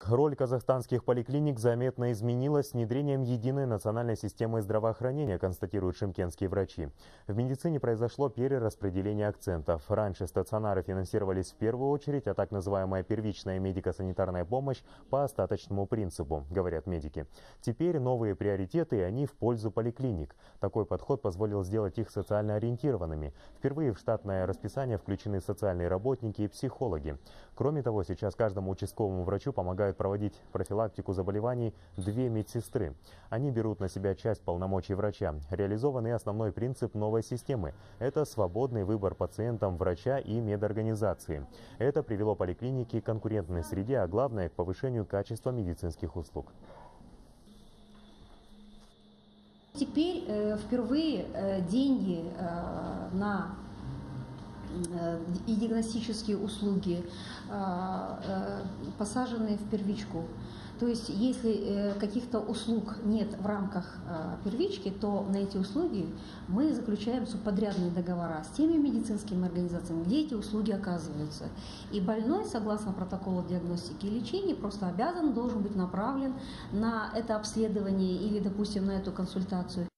Роль казахстанских поликлиник заметно изменилась с внедрением единой национальной системы здравоохранения, констатируют шымкентские врачи. В медицине произошло перераспределение акцентов. Раньше стационары финансировались в первую очередь, а так называемая первичная медико-санитарная помощь по остаточному принципу, говорят медики. Теперь новые приоритеты, и они в пользу поликлиник. Такой подход позволил сделать их социально ориентированными. Впервые в штатное расписание включены социальные работники и психологи. Кроме того, сейчас каждому участковому врачу помогают проводить профилактику заболеваний 2 медсестры. Они берут на себя часть полномочий врача. Реализован и основной принцип новой системы – это свободный выбор пациентам врача и медорганизации. Это привело поликлиники к конкурентной среде, а главное – к повышению качества медицинских услуг. Теперь впервые деньги на и диагностические услуги посажены в первичку. То есть, если каких-то услуг нет в рамках первички, то на эти услуги мы заключаем субподрядные договора с теми медицинскими организациями, где эти услуги оказываются. И больной, согласно протоколу диагностики и лечения, просто должен быть направлен на это обследование или, допустим, на эту консультацию.